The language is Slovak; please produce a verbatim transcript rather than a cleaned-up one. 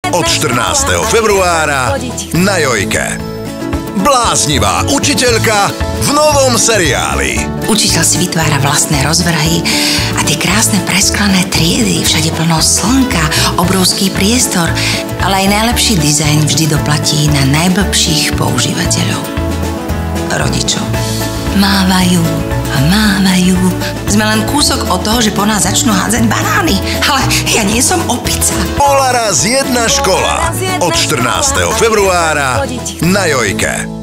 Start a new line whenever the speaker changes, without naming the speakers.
Od štrnásteho februára na Jojke. Bláznivá učiteľka v novom seriáli.
Učiteľ si vytvára vlastné rozvrhy a tie krásne presklané triedy, všade plno slnka, obrovský priestor, ale aj najlepší dizajn vždy doplatí na najblbších používateľov. Rodičov. Mávajú a mávajú. Sme len kúsok od toho, že po nás začnú hádzať banány. Ale ja nie som opica.
Bola raz jedna škola. Od štrnásteho februára na Jojke.